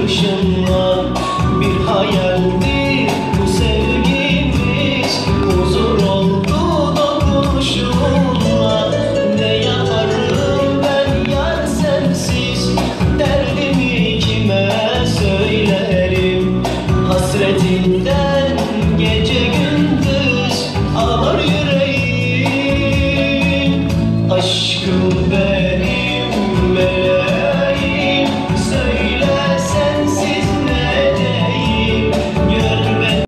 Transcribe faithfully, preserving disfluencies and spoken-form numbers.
bakışınla. Bir hayaldi bu sevgimiz, huzur oldu dokunuşunla. Ne yaparım ben yar sensiz, derdimi kime söylerim? Hasretin